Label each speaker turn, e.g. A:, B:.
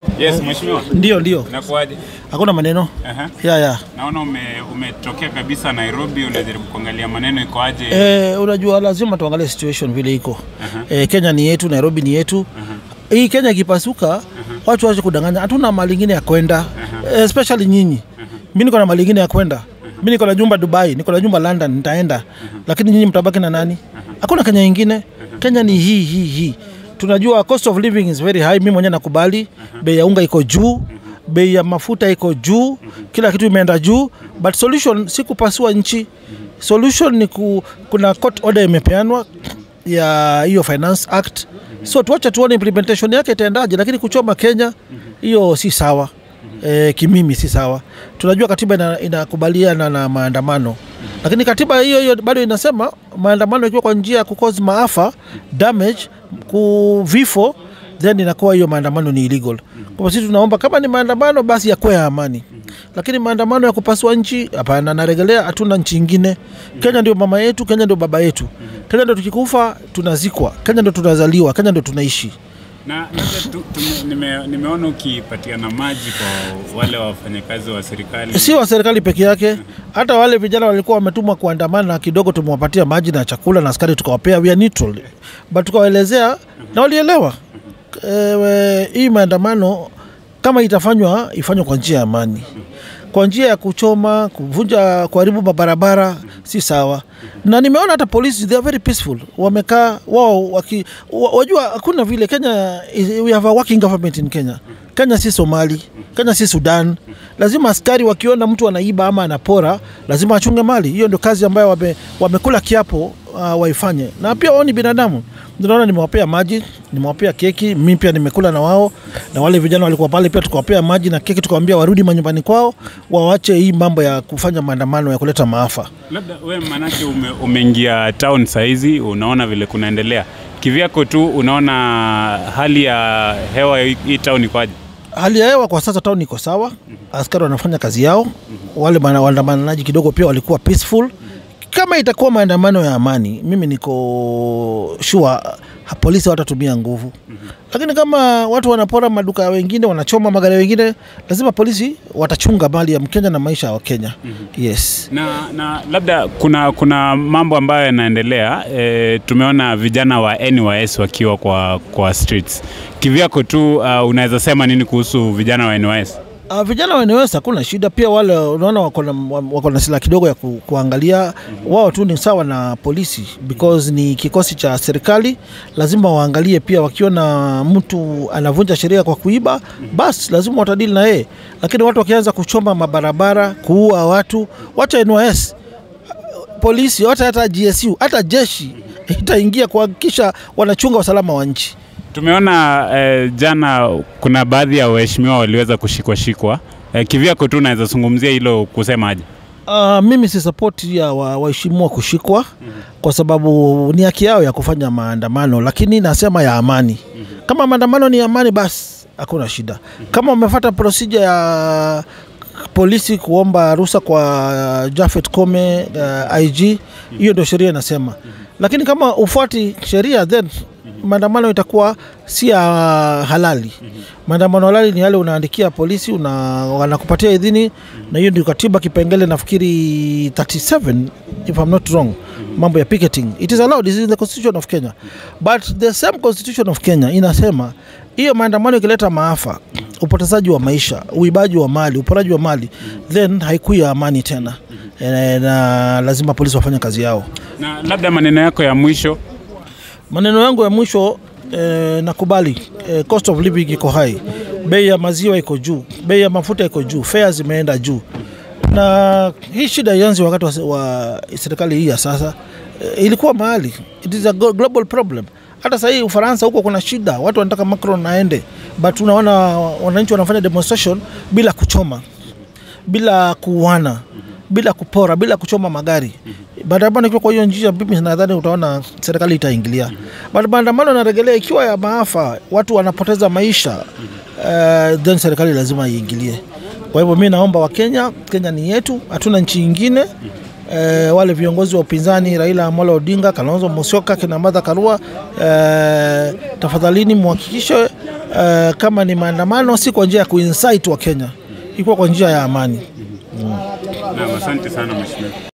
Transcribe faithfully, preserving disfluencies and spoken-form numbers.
A: Yes, mheshimiwa.
B: Ndio ndio.
A: Nakuaje?
B: Hakuna maneno.
A: Aha.
B: Ya ya.
A: Naona ume umetokea kabisa Nairobi, unajaribu kuangalia maneno iko aje?
B: Eh, unajua lazima tuangalie situation vile iko. Eh, Kenya ni yetu, Nairobi ni yetu. Aha. Hii Kenya ikipasuka, watu waache kudanganya. Hatuna mali nyingine ya kwenda. Especially nyinyi. Mimi niko na mali nyingine ya kwenda. Mimi niko na jumba Dubai, niko na jumba London, nitaenda. Lakini nyinyi mtabaki na nani? Hakuna Kenya nyingine. Kenya ni hii hii hii. Tunajua cost of living is very high. Mimi mwenyewe nakubali. Uh-huh. Bei ya unga iko juu, uh-huh. Bei ya mafuta iko juu, uh-huh. Kila kitu imeenda juu, but solution si kupasua nchi. Uh-huh. Solution ni ku, kuna court order imepeanwa ya hiyo Finance Act. Uh-huh. So tuache tuone implementation yake itaendaje, lakini kuchoma Kenya hiyo uh-huh. si sawa. Uh-huh. Eh, kimimi si sawa. Tunajua katiba inakubaliana na maandamano. Uh-huh. Lakini katiba hiyo hiyo bado inasema maandamano ikiwa kwa njia ya kucause maafa, damage, ku vifo, then inakuwa hiyo maandamano ni illegal. Kwa sisi tunaomba kama ni maandamano basi ya kwa amani. Lakini maandamano ya kupasua nchi hapana, narejelea hatuna nchi nyingine. Kenya ndio mama yetu, Kenya ndio baba yetu. Kenya ndio tukikufa tunazikwa, Kenya ndio tunazaliwa, Kenya ndio tunaishi.
A: Na nime, nimeona ukipatiana maji kwa wale wafanyakazi wa serikali.
B: Si wa serikali peke yake, hata wale vijana walikuwa wametumwa kuandamana kidogo tumewapatia maji na chakula na askari tukawapea, we are neutral. But tukawaelezea na walielewa. E, hii maandamano kama itafanywa ifanywe kwa njia ya amani. Kwa njia ya kuchoma, kuvunja, kuharibu mabarabara si sawa. Na nimeona hata polisi they are very peaceful. Wamekaa wao waki wajua hakuna vile Kenya is, we have a working government in Kenya. Kenya si Somali, Kenya si Sudan. Lazima askari wakiona mtu anaiba ama anapora, lazima achunge mali. Hiyo ndio kazi ambayo wame, wamekula kiapo uh, waifanye. Na pia wao ni binadamu. Ninaona nimewapea maji, nimewapea keki, mimi pia nimekula na wao, na wale vijana walikuwa pale pia tukawapea maji na keki, tukawaambia warudi manyumbani kwao, waache hii mambo ya kufanya maandamano ya kuleta maafa.
A: Labda wewe manake ume, umeingia town saizi, unaona vile kunaendelea. Kivyako tu unaona hali ya hewa hii town iko aje?
B: Hali ya hewa kwa sasa town iko sawa. Askari wanafanya kazi yao. Wale waandamanaji kidogo pia walikuwa peaceful. Kama itakuwa maandamano ya amani, mimi niko sure polisi watatumia nguvu. Mm-hmm. Lakini kama watu wanapora maduka wengine, wanachoma magari wengine, lazima polisi watachunga mali ya Mkenya na maisha ya Kenya. Mm-hmm. Yes.
A: Na na labda kuna kuna mambo ambayo yanaendelea. E, tumeona vijana wa N Y S wakiwa kwa kwa streets. Kivyako tu uh, unaweza sema nini kuhusu vijana wa N Y S?
B: Uh, vijana wanaweza kuna shida pia, wale unaona wako na wako na silaha kidogo ya ku, kuangalia. Mm-hmm. Wao tu ni sawa na polisi because ni kikosi cha serikali, lazima waangalie pia wakiona mtu anavunja sheria kwa kuiba. Mm-hmm. Basi lazima watadili na yeye. Lakini watu wakianza kuchoma mabarabara, kuua watu, wacha N Y S, polisi, hata hata G S U, hata jeshi itaingia kuhakikisha wanachunga usalama wa nchi.
A: Tumeona eh, jana kuna baadhi ya waheshimiwa waliweza kushikwa shikwa. Eh, kivyako tu naweza zungumzia hilo kusema aje?
B: Uh, mimi si support ya waheshimiwa kushikwa. Mm-hmm. Kwa sababu ni haki yao ya kufanya maandamano, lakini nasema ya amani. Mm-hmm. Kama maandamano ni amani basi hakuna shida. Mm-hmm. Kama wamefuata procedure ya polisi kuomba ruhusa kwa Jafet Kome uh, I G, hiyo mm-hmm. ndio sheria inasema. Mm-hmm. Lakini kama ufuati sheria then maandamano itakuwa si halali. Mm-hmm. Maandamano halali ni yale unaandikia polisi, una wanakupatia idhini. Mm-hmm. Na hiyo ndio katiba kipengele nafikiri thirty-seven if I'm not wrong. Mm-hmm. Mambo ya picketing, it is allowed, this is the constitution of Kenya. Mm-hmm. But the same constitution of Kenya inasema hiyo maandamano ikileta maafa, upotezaji wa maisha, uibaji wa mali, uporaji wa mali, mm-hmm. then haikuwa amani tena. Mm-hmm. E, na lazima polisi wafanye kazi yao.
A: Na labda maneno yako ya mwisho?
B: Maneno yangu ya mwisho, eh, nakubali eh, cost of living iko high. Bei ya maziwa iko juu, bei ya mafuta iko juu, fares zimeenda juu. Na hii shida ianze wakati wa, wa serikali hii ya sasa. Eh, ilikuwa mahali. It is a global problem. Hata sasa hii Ufaransa huko kuna shida, watu wanataka Macron aende, but tunaona wananchi wanafanya demonstration bila kuchoma, bila kuuana, bila kupora, bila kuchoma magari. Maandamano ikiwa kwa hiyo njia, mimi nadhani utaona serikali itaingilia. But maandamano yanarejelea ikiwa ya maafa, watu wanapoteza maisha, uh, then serikali lazima iingilie. Kwa hivyo mimi naomba wa Kenya, Kenya ni yetu, hatuna nchi nyingine. E, wale viongozi wa upinzani Raila Amolo Odinga, Kalonzo Musyoka, kina Martha Karua, e, tafadhalini muhakikishe uh, kama ni maandamano si kwa njia ya kuinsight wa Kenya, iko kwa njia ya amani.
A: Na asante sana mheshimiwa.